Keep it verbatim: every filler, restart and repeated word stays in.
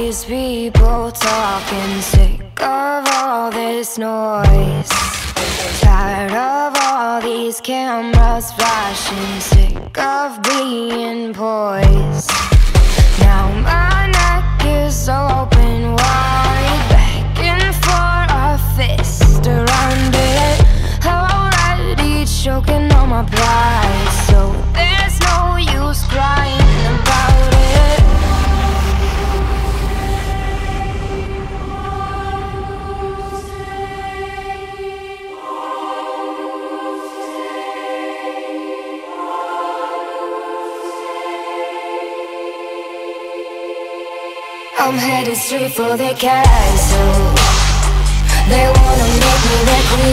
these people talking, sick of all this noise, tired of all these cameras flashing, sick of being poised. Now my neck is open wide, begging for a fist around it, already choking on my pride, so there's no use crying about it. I'm headed straight for the castle. They wanna make me their queen.